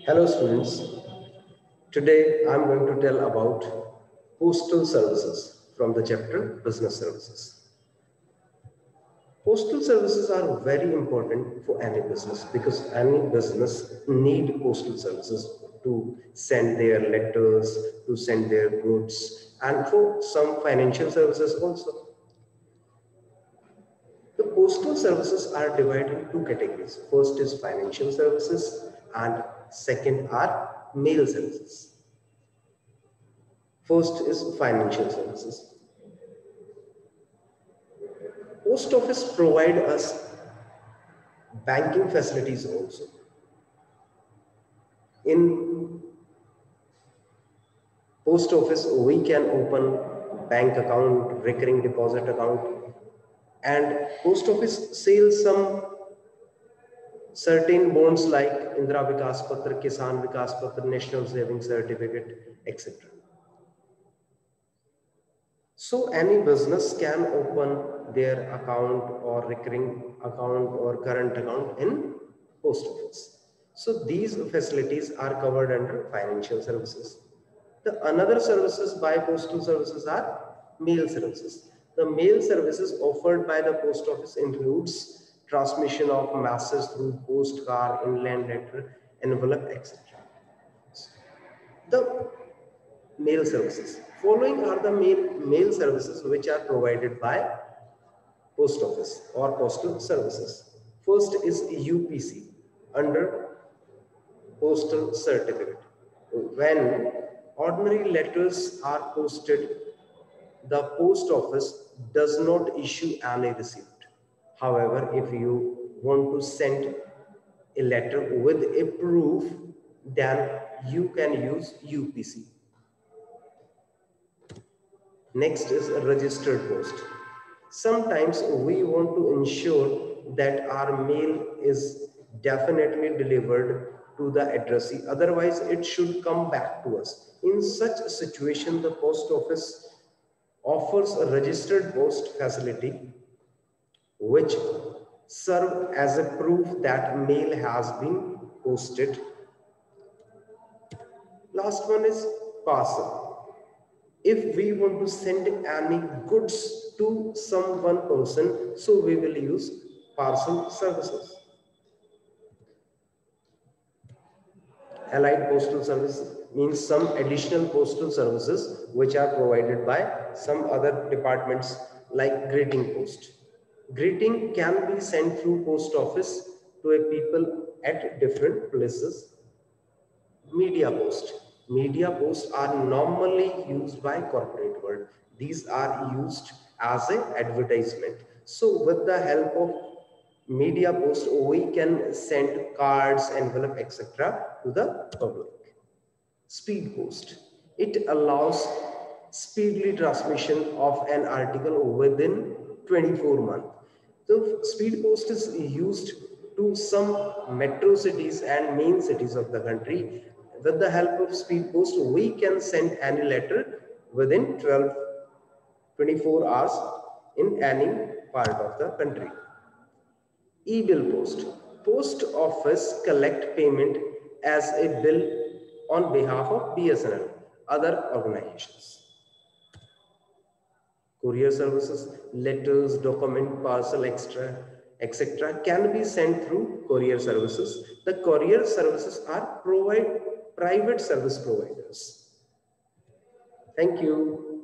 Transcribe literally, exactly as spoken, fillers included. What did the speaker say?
Hello students, today I am going to tell about postal services from the chapter Business Services. Postal services are very important for any business because any business need postal services to send their letters, to send their goods, and for some financial services also. The postal services are divided in two categories. First is financial services and second are mail services. First is financial services. Post office provide us banking facilities also. In post office, we can open bank account, recurring deposit account, and post office sells some certain bonds like Indira Vikas Patra, Kisan Vikas Patra, National Savings Certificate, et cetera. So any business can open their account or recurring account or current account in post office. So these facilities are covered under financial services. The another services by postal services are mail services. The mail services offered by the post office includes transmission of masses through postcard, inland letter, envelope, et cetera. The mail services. Following are the mail, mail services which are provided by post office or postal services. First is U P C under postal certificate. When ordinary letters are posted, the post office does not issue any receipt. However, if you want to send a letter with a proof, then you can use U P C. Next is a registered post. Sometimes we want to ensure that our mail is definitely delivered to the addressee, otherwise it should come back to us. In such a situation, the post office offers a registered post facility which serve as a proof that mail has been posted. Last one is parcel. If we want to send any goods to some one person, so we will use parcel services. Allied postal service means some additional postal services which are provided by some other departments like greeting post. Greeting can be sent through post office to a people at different places. Media post. Media posts are normally used by corporate world. These are used as an advertisement. So with the help of media post, we can send cards, envelope, et cetera to the public. Speed post. It allows speedily transmission of an article within twenty-four months. The speed post is used to some metro cities and main cities of the country. With the help of speed post, we can send any letter within twelve, twenty-four hours in any part of the country. E-bill post. Post office collect payment as a bill on behalf of B S N L, other organizations. Courier services, letters, document, parcel, extra, et cetera can be sent through courier services. The courier services are provide private service providers. Thank you.